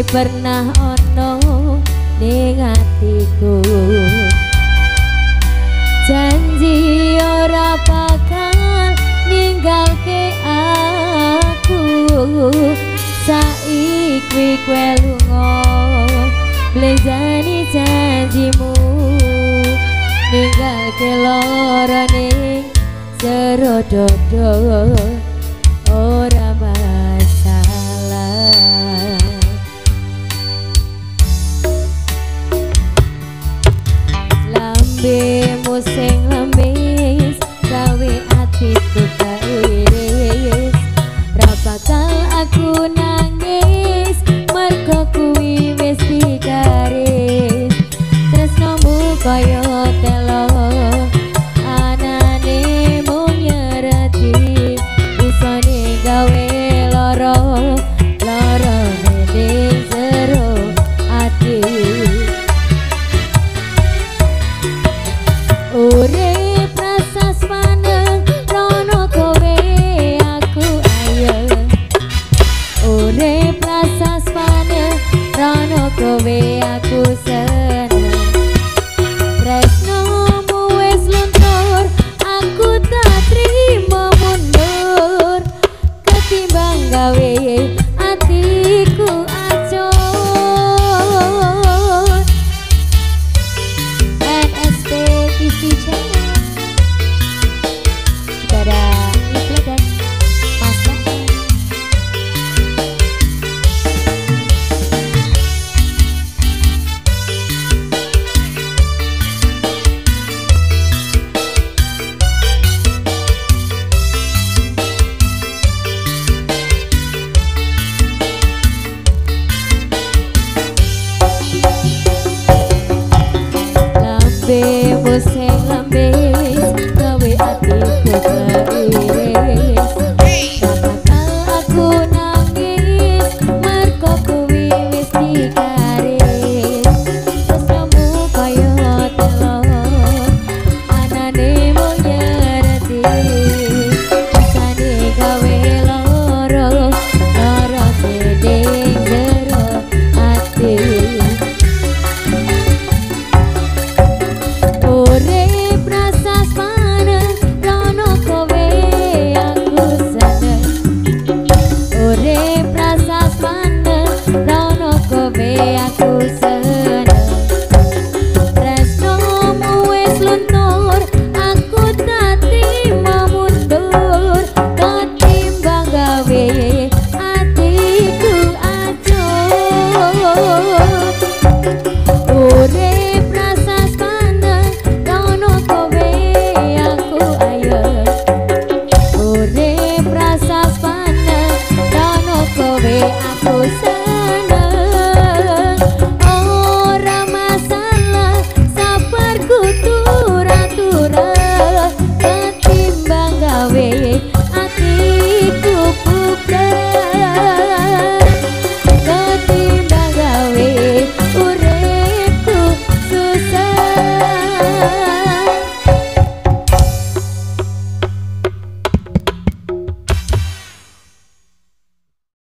pernah ono ning atiku. Janji ora bakal ninggalke aku. Saiki kowe lunga blejani janjimu, ninggalke lara ning jero dodo. Ora masalah. Lambemu sing lembis gawe atiku kairis. Ra bakal aku nangis mergo kuwi wis digaris. Tresnomu kaya telo anane mung nyereti, isone gawe lara ning jero ati. Urip rasa semaneng rono kowe aku ayo. Urip rasa semaneng rono kowe aku seneng. Tresnomu wis luntur aku tak trimo mundur, ketimbang gawe atiku acur. NSP TV Channel juga ada Iklan dan Masa. Lambemu sing lembis gawe atiku kairis. Ra bakal aku nangis mergo kuwi wis digaris. Tresnomu kaya telo anane mung nyereti, isane gawe lara ning jero ati. Urip rasa semaneng rono kowe aku seneng. Urip rasa semaneng rono kowe aku seneng. Tresnomu wis luntur aku tak trimo mundur, ketimbang gawe atiku acur. Urip rasa semaneng rono kowe aku ayo. Urip rasa semaneng rono kowe aku seneng.